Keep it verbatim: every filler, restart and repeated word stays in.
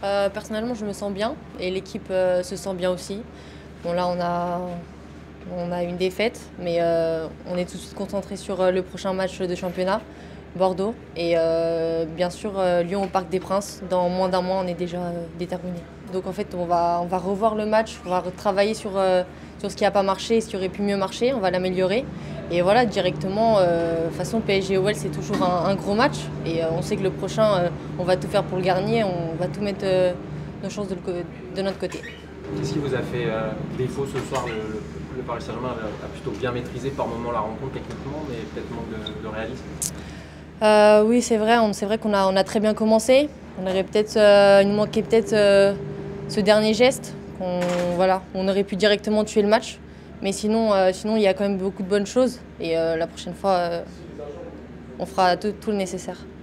Euh, personnellement, je me sens bien et l'équipe euh, se sent bien aussi. Bon, là, on a, on a une défaite, mais euh, on est tout de suite concentré sur euh, le prochain match de championnat, Bordeaux. Et euh, bien sûr, euh, Lyon au Parc des Princes. Dans moins d'un mois, on est déjà euh, déterminé. Donc en fait, on va, on va revoir le match, on va travailler sur, euh, sur ce qui n'a pas marché et ce qui aurait pu mieux marcher, on va l'améliorer. Et voilà, directement, euh, de toute façon, P S G O L, c'est toujours un, un gros match. Et euh, on sait que le prochain, euh, on va tout faire pour le gagner, on va tout mettre euh, nos chances de, le, de notre côté. Qu'est-ce qui vous a fait euh, défaut ce soir? Le, le, le Paris Saint-Germain a, a plutôt bien maîtrisé par moment la rencontre techniquement, mais peut-être manque de, de réalisme. Euh, oui, c'est vrai, c'est vrai qu'on a, on a très bien commencé. On aurait peut-être, euh, il nous manquait peut-être euh, ce dernier geste. On, voilà, on aurait pu directement tuer le match. Mais sinon, euh, sinon, il y a quand même beaucoup de bonnes choses. Et euh, la prochaine fois, euh, on fera tout, tout le nécessaire.